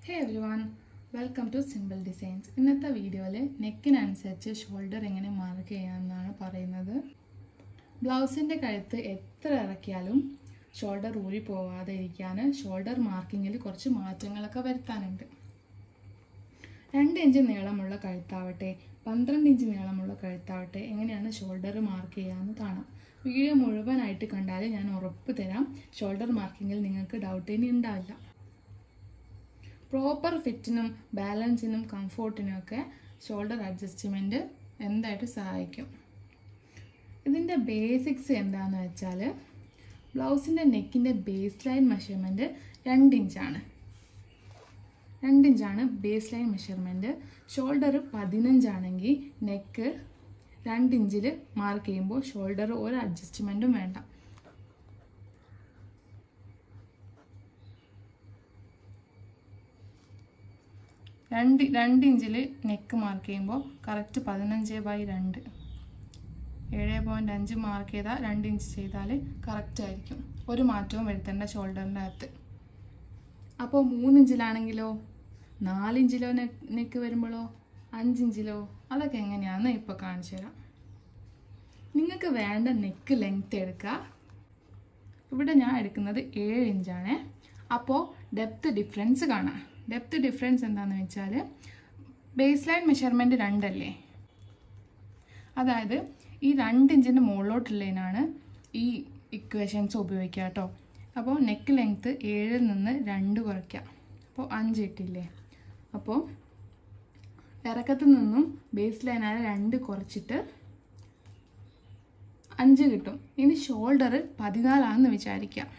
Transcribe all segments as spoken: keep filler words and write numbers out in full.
Hey everyone, welcome to Simple Designs. ഇന്നത്തെ വീഡിയോയിൽ നെക്കിനനുസരിച്ച് shoulder എങ്ങനെ മാർക്ക് ചെയ്യാമെന്നാണ് പറയുന്നത്. ബ്ലൗസിൻ്റെ കഴുത്ത് എത്ര ഇറക്കിയാലും ഷോൾഡർ ഊരി പോവാതെ ഇരിക്കാൻ ഷോൾഡർ മാർക്കിങ്ങിൽ കുറച്ച് മാറ്റങ്ങളൊക്കെ വരുത്താനുണ്ട്. രണ്ട് ഇഞ്ച് നീളമുള്ള കഴുത്താവട്ടെ പന്ത്രണ്ട് ഇഞ്ച് നീളമുള്ള കഴുത്താവട്ടെ എങ്ങനെയാണ് ഷോൾഡർ മാർക്ക് ചെയ്യാമെന്ന് കാണാം. വീഡിയോ മുഴുവനായിട്ട് കണ്ടാൽ ഞാൻ ഉറപ്പ് തരാം, ഷോൾഡർ മാർക്കിങ്ങിൽ നിങ്ങൾക്ക് ഡൗട്ട് ഇനി ഉണ്ടാവില്ല. പ്രോപ്പർ ഫിറ്റിനും ബാലൻസിനും കംഫോർട്ടിനും ഒക്കെ ഷോൾഡർ അഡ്ജസ്റ്റ്മെൻറ്റ് എന്തായിട്ട് സഹായിക്കും. ഇതിൻ്റെ ബേസിക്സ് എന്താണെന്ന് വെച്ചാൽ, ബ്ലൗസിൻ്റെ നെക്കിൻ്റെ ബേസ് ലൈൻ മെഷർമെൻറ്റ് രണ്ട് ഇഞ്ചാണ് രണ്ട് ഇഞ്ചാണ് ബേസ് ലൈൻ മെഷർമെൻറ്റ്. ഷോൾഡർ പതിനഞ്ചാണെങ്കിൽ നെക്ക് രണ്ട് ഇഞ്ചിൽ മാർക്ക് ചെയ്യുമ്പോൾ ഷോൾഡർ ഒരു അഡ്ജസ്റ്റ്മെൻറ്റും വേണ്ട. രണ്ട് രണ്ട് ഇഞ്ചിൽ നെക്ക് മാർക്ക് ചെയ്യുമ്പോൾ കറക്റ്റ് പതിനഞ്ച് ബൈ രണ്ട് ഏഴ് പോയിൻറ്റ് അഞ്ച് മാർക്ക് ചെയ്താൽ രണ്ട് ഇഞ്ച് ചെയ്താൽ കറക്റ്റ് ആയിരിക്കും. ഒരു മാറ്റവും വരുത്തേണ്ട ഷോൾഡറിൻ്റെ അകത്ത്. അപ്പോൾ മൂന്നിഞ്ചിലാണെങ്കിലോ നാലിഞ്ചിലോ നെക്ക് നെക്ക് വരുമ്പോഴോ അഞ്ചിഞ്ചിലോ അതൊക്കെ എങ്ങനെയാണെന്ന് ഇപ്പോൾ കാണിച്ചു തരാം. നിങ്ങൾക്ക് വേണ്ട നെക്ക് ലെങ്ത് എടുക്കുക. ഇവിടെ ഞാൻ എടുക്കുന്നത് ഏഴ് ഇഞ്ചാണ്. അപ്പോൾ ഡെപ്ത് ഡിഫറൻസ് കാണാം. ഡെപ്ത് ഡിഫറൻസ് എന്താണെന്ന് വെച്ചാൽ, ബേസ് ലൈൻ മെഷർമെൻറ്റ് രണ്ടല്ലേ, അതായത് ഈ രണ്ട് ഇഞ്ചിൻ്റെ മുകളിലോട്ടുള്ളതിനാണ് ഈ ഇക്വേഷൻസ് ഉപയോഗിക്കുക കേട്ടോ. അപ്പോൾ നെക്ക് ലെങ്ത്ത് ഏഴിൽ നിന്ന് രണ്ട് കുറയ്ക്കുക. അപ്പോൾ അഞ്ച് കിട്ടില്ലേ. അപ്പോൾ ഇറക്കത്തിൽ നിന്നും ബേസ് ലൈനായ രണ്ട് കുറച്ചിട്ട് അഞ്ച് കിട്ടും. ഇനി ഷോൾഡർ പതിനാലാണെന്ന് വിചാരിക്കാം.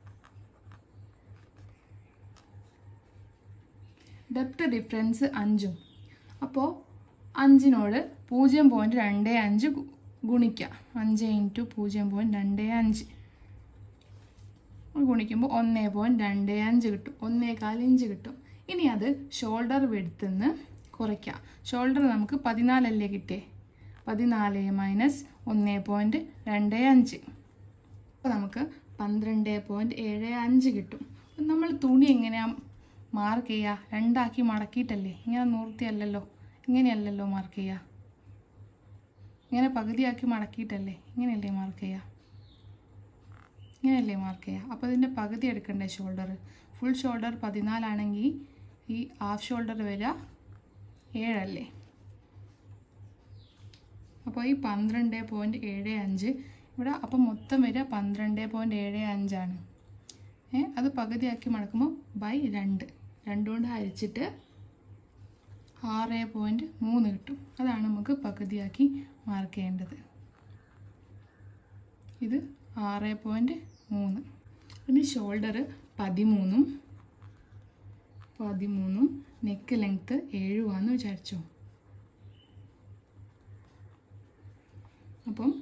ഡെപ്ത് ഡിഫറൻസ് അഞ്ചും. അപ്പോൾ അഞ്ചിനോട് പൂജ്യം പോയിൻറ്റ് രണ്ട് അഞ്ച് ഗുണിക്കുക. അഞ്ച് ഇൻറ്റു പൂജ്യം പോയിൻറ്റ് രണ്ട് അഞ്ച് ഗുണിക്കുമ്പോൾ ഒന്ന് പോയിൻറ്റ് രണ്ട് അഞ്ച് കിട്ടും. ഒന്നേകാൽ ഇഞ്ച് കിട്ടും. ഇനി അത് ഷോൾഡർ വെടുത്തുനിന്ന് കുറയ്ക്കുക. ഷോൾഡർ നമുക്ക് പതിനാലല്ലേ കിട്ടിയേ. പതിനാല് മൈനസ് ഒന്ന് പോയിൻറ്റ് രണ്ട് അഞ്ച് അപ്പോൾ നമുക്ക് പന്ത്രണ്ട് പോയിൻറ്റ് ഏഴ് അഞ്ച് കിട്ടും. നമ്മൾ തുണി എങ്ങനെയാണ് മാർക്ക് ചെയ്യുക? രണ്ടാക്കി മടക്കിയിട്ടല്ലേ, ഇങ്ങനെ നൂർത്തിയല്ലല്ലോ, ഇങ്ങനെയല്ലല്ലോ മാർക്ക് ചെയ്യുക. ഇങ്ങനെ പകുതിയാക്കി മടക്കിയിട്ടല്ലേ, ഇങ്ങനെയല്ലേ മാർക്ക് ചെയ്യുക, ഇങ്ങനെയല്ലേ മാർക്ക് ചെയ്യുക. അപ്പോൾ ഇതിൻ്റെ പകുതി എടുക്കണ്ടേ ഷോൾഡർ. ഫുൾ ഷോൾഡർ പതിനാലാണെങ്കിൽ ഈ ഹാഫ് ഷോൾഡർ വരിക ഏഴല്ലേ. അപ്പോൾ ഈ പന്ത്രണ്ട് പോയിൻറ്റ് ഏഴ് അഞ്ച് ഇവിടെ അപ്പോൾ മൊത്തം വരിക പന്ത്രണ്ട് പോയിൻറ്റ് ഏഴ് അഞ്ചാണ്. ഏ അത് പകുതിയാക്കി മടക്കുമ്പോൾ ബൈ രണ്ട് രണ്ടുകൊണ്ട് ഹരിച്ചിട്ട് ആറ് പോയിൻറ്റ് മൂന്ന് കിട്ടും. അതാണ് നമുക്ക് പകുതിയാക്കി മാർക്ക് ചെയ്യേണ്ടത്. ഇത് ആറ് പോയിൻറ്റ് മൂന്ന്. പിന്നെ ഷോൾഡർ പതിമൂന്നും പതിമൂന്നും നെക്ക് ലെങ്ത്ത് ഏഴുവാന്ന് വിചാരിച്ചോ. അപ്പം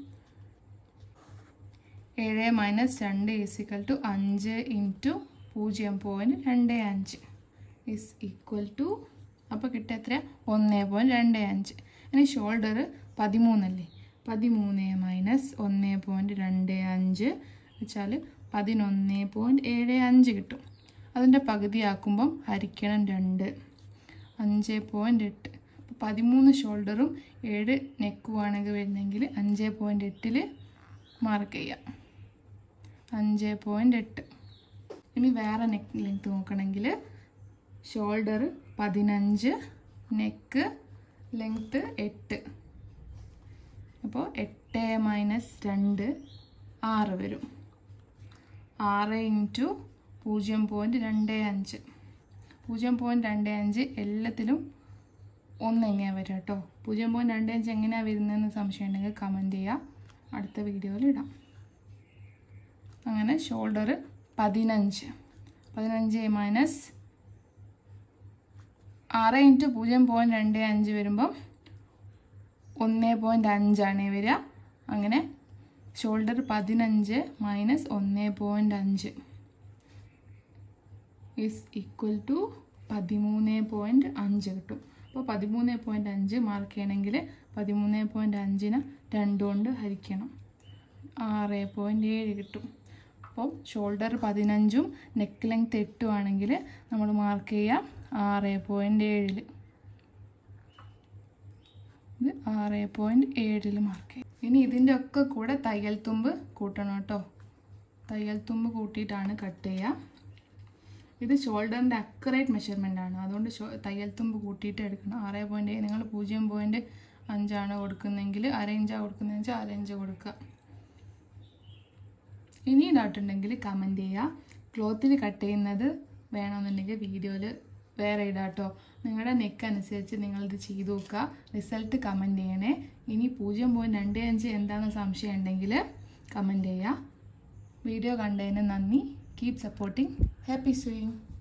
ഏഴ് മൈനസ് രണ്ട് ഈസിക്കൽ ടു അഞ്ച് ഇൻറ്റു പൂജ്യം പോയിൻറ്റ് രണ്ട് അഞ്ച് ഇസ് ഈക്വൽ ടു അപ്പോൾ കിട്ടുക എത്ര? ഒന്ന് പോയിൻറ്റ് രണ്ട് അഞ്ച്. ഇനി ഷോൾഡർ പതിമൂന്നല്ലേ, പതിമൂന്ന് മൈനസ് ഒന്ന് പോയിൻറ്റ് രണ്ട് അഞ്ച് വെച്ചാൽ പതിനൊന്ന് പോയിൻറ്റ് ഏഴ് അഞ്ച് കിട്ടും. അതിൻ്റെ പകുതിയാക്കുമ്പം ഹരിക്കണം രണ്ട്, അഞ്ച് പോയിൻറ്റ് എട്ട്. അപ്പോൾ പതിമൂന്ന് ഷോൾഡറും ഏഴ് നെക്കുവാണെങ്കിൽ വരുന്നെങ്കിൽ അഞ്ച് പോയിൻറ്റ് എട്ടിൽ മാർക്ക് ചെയ്യാം. അഞ്ച് പോയിൻറ്റ് എട്ട്. ഇനി വേറെ നെക്ക് ലെങ്ത് നോക്കണമെങ്കിൽ ഷോൾഡർ പതിനഞ്ച്, നെക്ക് ലെങ്ത്ത് എട്ട്. അപ്പോൾ എട്ട് മൈനസ് രണ്ട് ആറ് വരും. ആറ് ഇൻറ്റു പൂജ്യം പോയിൻറ്റ് രണ്ട് അഞ്ച് പൂജ്യം പോയിൻറ്റ് രണ്ട് അഞ്ച് എല്ലാത്തിലും ഒന്ന് എങ്ങനെയാണ് വരിക കേട്ടോ. പൂജ്യം പോയിൻറ്റ് രണ്ട് അഞ്ച് എങ്ങനെയാണ് വരുന്നതെന്ന് സംശയം ഉണ്ടെങ്കിൽ കമൻറ്റ് ചെയ്യുക, അടുത്ത വീഡിയോയിൽ ഇടാം. അങ്ങനെ ഷോൾഡർ പതിനഞ്ച് പതിനഞ്ച് മൈനസ് ആറ് ഇൻറ്റു പൂജ്യം പോയിൻറ്റ് രണ്ട് അഞ്ച് വരുമ്പം ഒന്ന് പോയിൻറ്റ് അഞ്ചാണ് വരിക. അങ്ങനെ ഷോൾഡർ പതിനഞ്ച് മൈനസ് ഒന്ന് പോയിൻറ്റ് അഞ്ച് ഈസ് ഈക്വൽ ടു പതിമൂന്ന് പോയിൻറ്റ് അഞ്ച് കിട്ടും. അപ്പോൾ പതിമൂന്ന് പോയിൻറ്റ് അഞ്ച് മാർക്ക് ചെയ്യണമെങ്കിൽ പതിമൂന്ന് പോയിൻറ്റ് അഞ്ചിന് രണ്ട് കൊണ്ട് ഹരിക്കണം, ആറ് പോയിൻറ്റ് ഏഴ് കിട്ടും. അപ്പോൾ ഷോൾഡർ പതിനഞ്ചും നെക്ക് ലെങ്ത് എട്ടും ആണെങ്കിൽ നമ്മൾ മാർക്ക് ചെയ്യുക ആറ് പോയിൻറ്റ് ഏഴിൽ, ഇത് ആറ് പോയിൻറ്റ് ഏഴിൽ മാർക്ക് ചെയ്യും. ഇനി ഇതിൻ്റെ ഒക്കെ കൂടെ തയ്യൽ തുമ്പ് കൂട്ടണം കേട്ടോ. തയ്യൽ തുമ്പ് കൂട്ടിയിട്ടാണ് കട്ട് ചെയ്യുക. ഇത് ഷോൾഡറിൻ്റെ അക്യുറേറ്റ് മെഷർമെൻ്റ് ആണ്, അതുകൊണ്ട് തയ്യൽ തുമ്പ് കൂട്ടിയിട്ട് എടുക്കണം. ആറ് പോയിൻറ്റ് ഏഴ് നിങ്ങൾ പൂജ്യം പോയിൻറ്റ് അഞ്ചാണ് കൊടുക്കുന്നതെങ്കിൽ അര ഇഞ്ചാണ് കൊടുക്കുന്നതെന്ന് വെച്ചാൽ അര ഇഞ്ച് കൊടുക്കുക. ഇനി ഡൗട്ട് ഉണ്ടെങ്കിൽ കമൻറ്റ് ചെയ്യുക. ക്ലോത്തിൽ കട്ട് ചെയ്യുന്നത് വേണമെന്നുണ്ടെങ്കിൽ വീഡിയോയിൽ വേറെ ഇടാം കേട്ടോ. നിങ്ങളുടെ നെക്ക് അനുസരിച്ച് നിങ്ങളിത് ചെയ്ത് നോക്കുക. റിസൾട്ട് കമൻറ്റ് ചെയ്യണേ. ഇനി പൂജ്യം പോയിൻറ്റ് രണ്ട് അഞ്ച് എന്താണെന്ന് സംശയം ഉണ്ടെങ്കിൽ കമൻറ്റ് ചെയ്യുക. വീഡിയോ കണ്ടതിന് നന്ദി. Keep supporting. Happy swing.